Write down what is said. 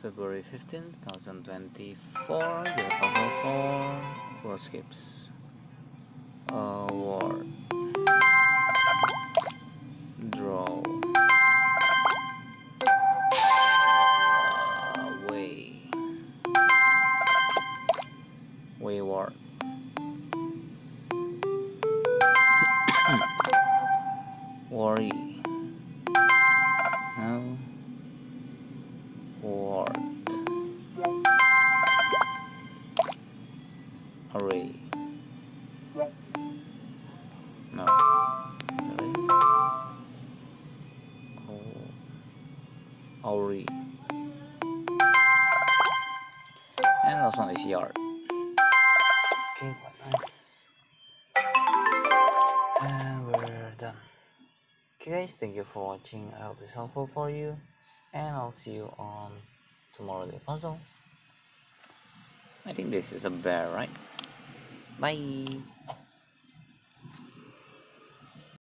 February 15th, 2024. The puzzle for WORDSCAPES. Word. Draw. Way. Wayward. Worry. No. Word. Array. No. Really? Array. And last one is yard. Okay, quite nice. And we're done. Okay guys, thank you for watching. I hope it's helpful for you, and I'll see you on tomorrow's puzzle. I think this is a bear, right? Bye.